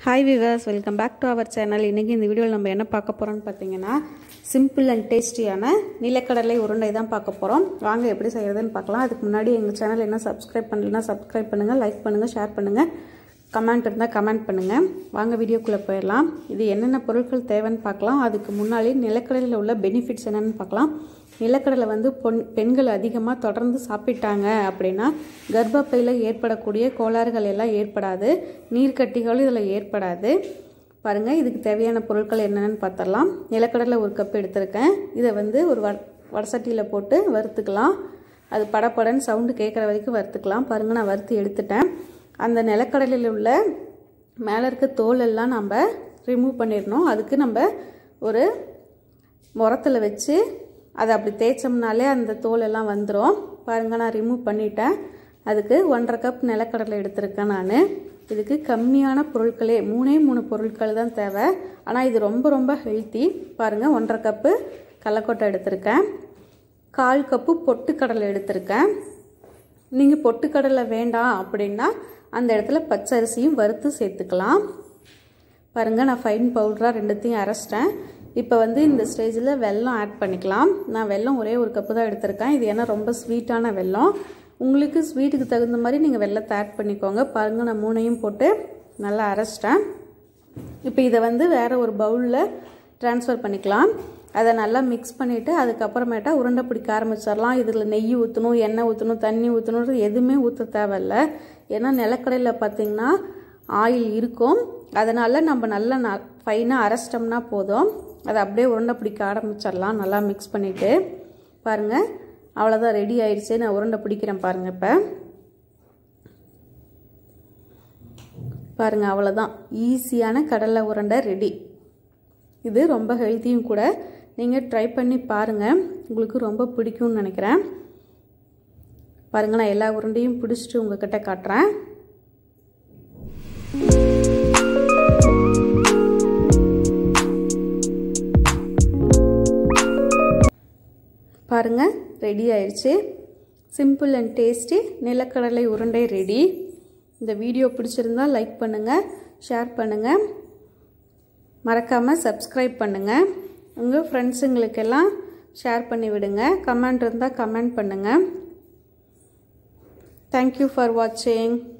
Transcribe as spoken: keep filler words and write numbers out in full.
Hi viewers, welcome back to our channel. இன்னைக்கு இந்த வீடியோல நம்ம என்ன பார்க்க போறோம்னு பாத்தீங்கன்னா simple and tastyயான நிலக்கடலை உருண்டை தான் பார்க்க போறோம். வாங்க எப்படி செய்யறதுன்னு பார்க்கலாம். அதுக்கு முன்னாடி எங்க சேனல் என்ன subscribe பண்ணலனா subscribe பண்ணுங்க, லைக் பண்ணுங்க, ஷேர் பண்ணுங்க, கமெண்ட் இருந்தா கமெண்ட் பண்ணுங்க. வாங்க வீடியோக்குள்ள போயிரலாம். இது என்னென்ன பொருட்கள் தேவைன்னு பார்க்கலாம். அதுக்கு முன்னாடி நிலக்கடலையில உள்ள பெனிஃபிட்ஸ் என்னன்னு பார்க்கலாம். நிலக்கடலை வந்து பெண்கள் அதிகமாக தொடர்ந்து சாப்பிட்டாங்க அப்படின்னா கர்ப்பப்பையில் ஏற்படக்கூடிய கோளாறுகள் எல்லாம் ஏற்படாது, நீர்க்கட்டிகளும் இதில் ஏற்படாது. பாருங்கள், இதுக்கு தேவையான பொருட்கள் என்னென்னு பார்த்துடலாம். நிலக்கடலை ஒரு கப் எடுத்திருக்கேன். இதை வந்து ஒரு வ வடசட்டியில் போட்டு வறுத்துக்கலாம். அது படப்படன்னு சவுண்டு கேட்குற வரைக்கும் வறுத்துக்கலாம். பாருங்கள், நான் வறுத்து எடுத்துட்டேன். அந்த நிலக்கடலையில் உள்ள மேலே இருக்க தோல் எல்லாம் நம்ம ரிமூவ் பண்ணிடணும். அதுக்கு நம்ம ஒரு முரத்தில் வச்சு அதை அப்படி தேய்ச்சோம்னாலே அந்த தோல் எல்லாம் வந்துடும். பாருங்கள், நான் ரிமூவ் பண்ணிட்டேன். அதுக்கு ஒன்றரை கப் நிலக்கடலை எடுத்திருக்கேன் நான். இதுக்கு கம்மியான பொருட்களே, மூணே மூணு பொருட்கள் தான் தேவை. ஆனால் இது ரொம்ப ரொம்ப ஹெல்த்தி. பாருங்கள், ஒன்றரை கப்பு கடலக்கொட்டை எடுத்திருக்கேன். கால் கப்பு பொட்டுக்கடலை எடுத்திருக்கேன். நீங்கள் பொட்டுக்கடலை வேண்டாம் அப்படின்னா அந்த இடத்துல பச்சரிசியும் வறுத்து சேர்த்துக்கலாம். பாருங்கள், நான் ஃபைன் பவுடராக ரெண்டுத்தையும் அரைச்சிட்டேன். இப்போ வந்து இந்த ஸ்டேஜில் வெல்லம் ஆட் பண்ணிக்கலாம். நான் வெல்லம் ஒரே ஒரு கப்பு தான் எடுத்திருக்கேன். இது ஏன்னா ரொம்ப ஸ்வீட்டான வெல்லம். உங்களுக்கு ஸ்வீட்டுக்கு தகுந்த மாதிரி நீங்கள் வெல்லத்தை ஆட் பண்ணிக்கோங்க. பாருங்கள், நான் மூணையும் போட்டு நல்லா அரைச்சிட்டேன். இப்போ இதை வந்து வேறு ஒரு பவுலில் ட்ரான்ஸ்ஃபர் பண்ணிக்கலாம். அதை நல்லா மிக்ஸ் பண்ணிவிட்டு அதுக்கப்புறமேட்டா உருண்டை பிடிக்க ஆரம்பிச்சிடலாம். இதில் நெய் ஊற்றணும், எண்ணெய் ஊற்றணும், தண்ணி ஊற்றணும், எதுவுமே ஊற்ற தேவையில்ல. ஏன்னா நிலக்கடையில் பார்த்திங்கன்னா ஆயில் இருக்கும். அதனால் நம்ம நல்லா ந ஃபைனாக அரைச்சிட்டோம்னா போதும். அதை அப்படியே உருண்டை பிடிக்க ஆரம்பிச்சிடலாம். நல்லா மிக்ஸ் பண்ணிவிட்டு பாருங்கள், அவ்வளோதான், ரெடி ஆயிடுச்சு. நான் உருண்டை பிடிக்கிறேன் பாருங்கள். இப்போ பாருங்கள், அவ்வளோதான், ஈஸியான கடலை உருண்டை ரெடி. இது ரொம்ப ஹெல்த்தியும் கூட. நீங்கள் ட்ரை பண்ணி பாருங்கள், உங்களுக்கு ரொம்ப பிடிக்கும்னு நினைக்கிறேன். பாருங்கள், நான் எல்லா உருண்டையும் பிடிச்சிட்டு உங்ககிட்ட காட்டுறேன். பாருங்கள், ரெடி ஆயிடுச்சு. சிம்பிள் அண்ட் டேஸ்டி நிலக்கடலை உருண்டை ரெடி. இந்த வீடியோ பிடிச்சிருந்தா லைக் பண்ணுங்கள், ஷேர் பண்ணுங்கள், மறக்காமல் சப்ஸ்கிரைப் பண்ணுங்கள். உங்கள் ஃப்ரெண்ட்ஸுங்களுக்கெல்லாம் ஷேர் பண்ணி விடுங்க. கமெண்ட் இருந்தால் கமெண்ட் பண்ணுங்கள். தேங்க்யூ ஃபார் வாட்சிங்.